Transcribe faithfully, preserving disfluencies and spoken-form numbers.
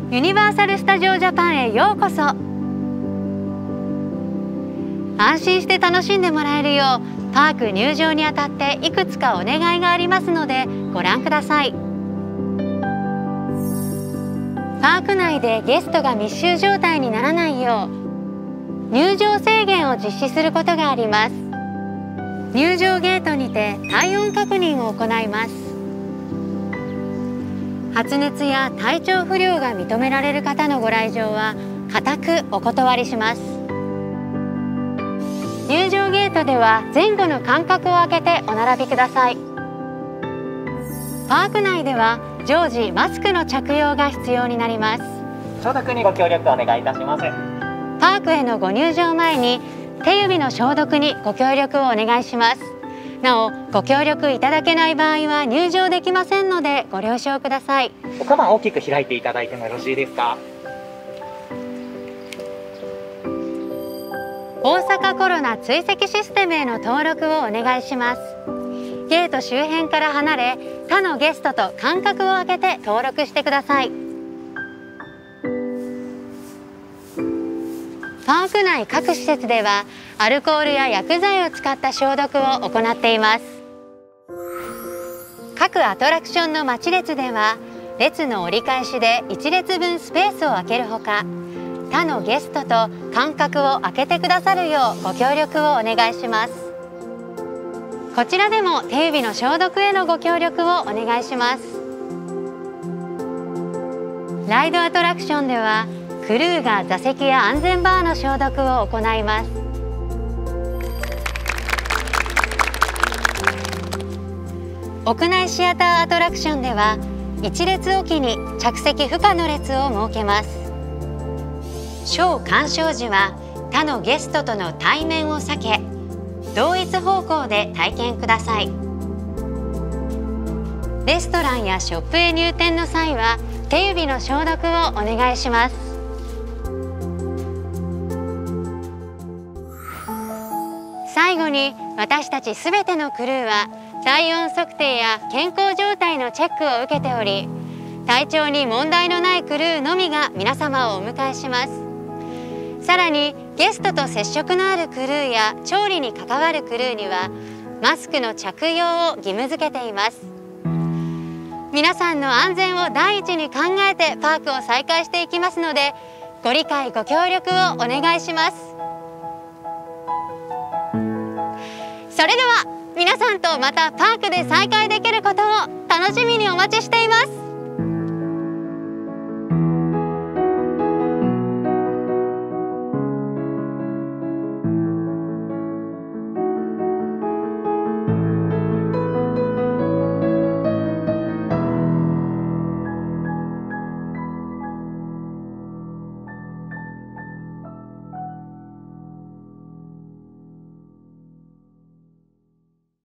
ユニバーサル・スタジオ・ジャパンへようこそ。安心して楽しんでもらえるようパーク入場にあたっていくつかお願いがありますのでご覧ください。パーク内でゲストが密集状態にならないよう入場制限を実施することがあります。入場ゲートにて体温確認を行います。発熱や体調不良が認められる方のご来場は固くお断りします。入場ゲートでは前後の間隔を空けてお並びください。パーク内では常時マスクの着用が必要になります。 消毒にご協力お願いいたします。 パークへのご入場前に手指の消毒にご協力をお願いします。なお、ご協力いただけない場合は入場できませんのでご了承ください。 おカバン大きく開いていただいてもよろしいですか。 大阪コロナ追跡システムへの登録をお願いします。ゲート周辺から離れ他のゲストと間隔を空けて登録してください。パーク内各施設ではアルコールや薬剤を使った消毒を行っています。各アトラクションの待ち列では列の折り返しでいち列分スペースを空けるほか、他のゲストと間隔を空けてくださるようご協力をお願いします。こちらでも手指の消毒へのご協力をお願いします。ライドアトラクションではクルーが座席や安全バーの消毒を行います。屋内シアターアトラクションではいち列おきに着席不可の列を設けます。ショー鑑賞時は他のゲストとの対面を避け同一方向で体験ください。レストランやショップへ入店の際は手指の消毒をお願いします。最後に私たちすべてのクルーは体温測定や健康状態のチェックを受けており、体調に問題のないクルーのみが皆様をお迎えします。さらにゲストと接触のあるクルーや調理に関わるクルーにはマスクの着用を義務付けています。皆さんの安全を第一に考えてパークを再開していきますのでご理解ご協力をお願いします。それでは皆さんとまたパークで再会できることを楽しみにお待ちしています。